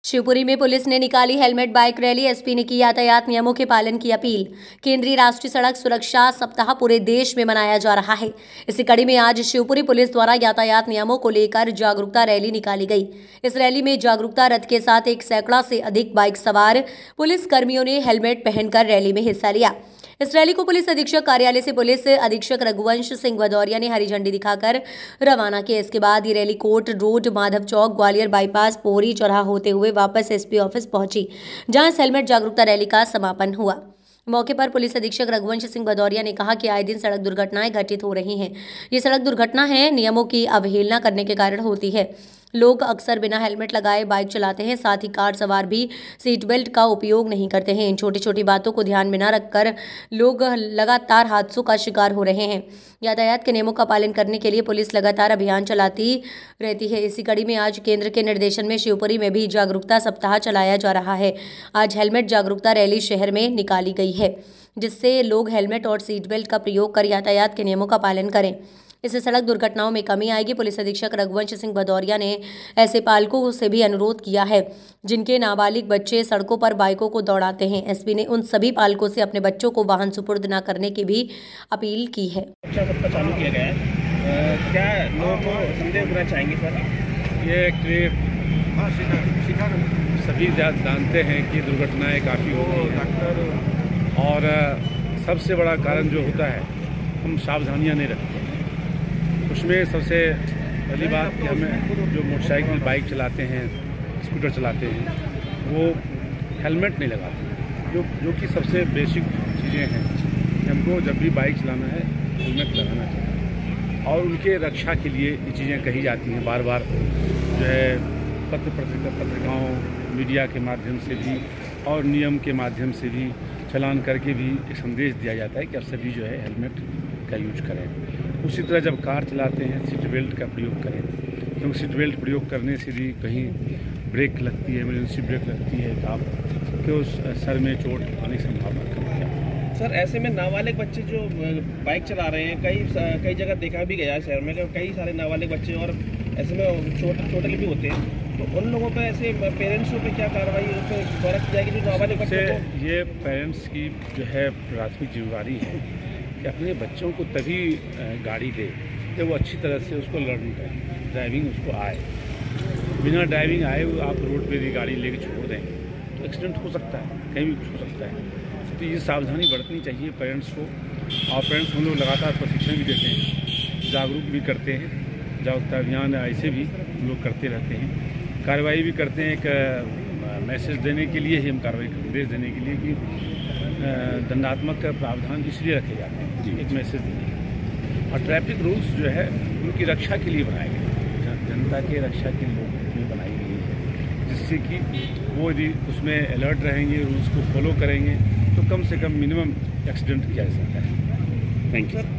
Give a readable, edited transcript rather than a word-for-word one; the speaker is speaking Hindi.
शिवपुरी में पुलिस ने निकाली हेलमेट बाइक रैली। एसपी ने की यातायात नियमों के पालन की अपील। केंद्रीय राष्ट्रीय सड़क सुरक्षा सप्ताह पूरे देश में मनाया जा रहा है। इसी कड़ी में आज शिवपुरी पुलिस द्वारा यातायात नियमों को लेकर जागरूकता रैली निकाली गई। इस रैली में जागरूकता रथ के साथ 1 सैकड़ा से अधिक बाइक सवार पुलिस कर्मियों ने हेलमेट पहनकर रैली में हिस्सा लिया। इस रैली को पुलिस अधीक्षक कार्यालय से पुलिस अधीक्षक रघुवंश सिंह भदौरिया ने हरी झंडी दिखाकर रवाना किया। इसके बाद ये rally court road, Madhav Chowk, Gwalior bypass, Pori चौराहा होते हुए वापस एसपी ऑफिस पहुंची, जहां इस हेलमेट जागरूकता रैली का समापन हुआ। मौके पर पुलिस अधीक्षक रघुवंश सिंह भदौरिया ने कहा कि आए दिन सड़क दुर्घटनाएं घटित हो रही हैं। ये सड़क दुर्घटना है नियमों की अवहेलना करने के कारण होती है। लोग अक्सर बिना हेलमेट लगाए बाइक चलाते हैं, साथ ही कार सवार भी सीट बेल्ट का उपयोग नहीं करते हैं। इन छोटी छोटी बातों को ध्यान में न रखकर लोग लगातार हादसों का शिकार हो रहे हैं। यातायात के नियमों का पालन करने के लिए पुलिस लगातार अभियान चलाती रहती है। इसी कड़ी में आज केंद्र के निर्देशन में शिवपुरी में भी जागरूकता सप्ताह चलाया जा रहा है। आज हेलमेट जागरूकता रैली शहर में निकाली गई है, जिससे लोग हेलमेट और सीट बेल्ट का प्रयोग कर यातायात के नियमों का पालन करें। इससे सड़क दुर्घटनाओं में कमी आएगी। पुलिस अधीक्षक रघुवंश सिंह भदौरिया ने ऐसे पालकों से भी अनुरोध किया है जिनके नाबालिग बच्चे सड़कों पर बाइकों को दौड़ाते हैं। एसपी ने उन सभी पालकों से अपने बच्चों को वाहन सुपुर्द न करने की भी अपील की है। सबका चालू किया गया है, क्या लोगों को संदेश देना चाहेंगे सर? ये सभी जानते हैं कि दुर्घटनाएं काफ़ी हो रही हैं और सबसे बड़ा कारण जो होता है हम सावधानियां नहीं रखते हैं। उसमें सबसे पहली बात कि हमें जो मोटरसाइकिल बाइक चलाते हैं, स्कूटर चलाते हैं, वो हेलमेट नहीं लगाते, जो कि सबसे बेसिक चीज़ें हैं कि हमको जब भी बाइक चलाना है हेलमेट लगाना चाहिए। और उनके रक्षा के लिए ये चीज़ें कही जाती हैं बार बार, जो है पत्रिकाओं, मीडिया के माध्यम से भी और नियम के माध्यम से भी चालान करके भी एक संदेश दिया जाता है कि आप सभी जो है हेलमेट का यूज करें। उसी तरह जब कार चलाते हैं सीट बेल्ट का प्रयोग करें, क्योंकि सीट बेल्ट प्रयोग करने से भी कहीं ब्रेक लगती है, इमरजेंसी ब्रेक लगती है तो आपके उस सर में चोट आने की संभावना कम है। सर ऐसे में नाबालिग बच्चे जो बाइक चला रहे हैं, कई जगह देखा भी गया है शहर में, कई सारे नाबालिग बच्चे और ऐसे में छोटे भी होते हैं, तो उन लोगों पर ऐसे पेरेंट्सों पर क्या कार्रवाई द्वारा की जाएगी जो नाबालिग बच्चे? ये पेरेंट्स की जो है प्राथमिक जिम्मेदारी है कि अपने बच्चों को तभी गाड़ी दे जब वो अच्छी तरह से उसको लर्न करें, ड्राइविंग उसको आए। बिना ड्राइविंग आए वो आप रोड पे भी गाड़ी लेके छोड़ दें तो एक्सीडेंट हो सकता है, कहीं भी कुछ हो सकता है। तो ये सावधानी बरतनी चाहिए पेरेंट्स को। और पेरेंट्स हम लोग लगातार प्रशिक्षण भी देते हैं, जागरूक भी करते हैं, जागरूकता अभियान ऐसे भी हम लोग करते रहते हैं। कार्रवाई भी करते हैं, एक मैसेज देने के लिए ही हम कार्रवाई निर्देश देने के लिए कि दंडात्मक प्रावधान इसलिए रखे जाते हैं, एक मैसेज देने। और ट्रैफिक रूल्स जो है उनकी रक्षा के लिए बनाए गए, जनता के रक्षा के लिए बनाई गई है, जिससे कि वो यदि उसमें अलर्ट रहेंगे, रूल्स को फॉलो करेंगे तो कम से कम मिनिमम एक्सीडेंट किया जा सकता है। Thank you.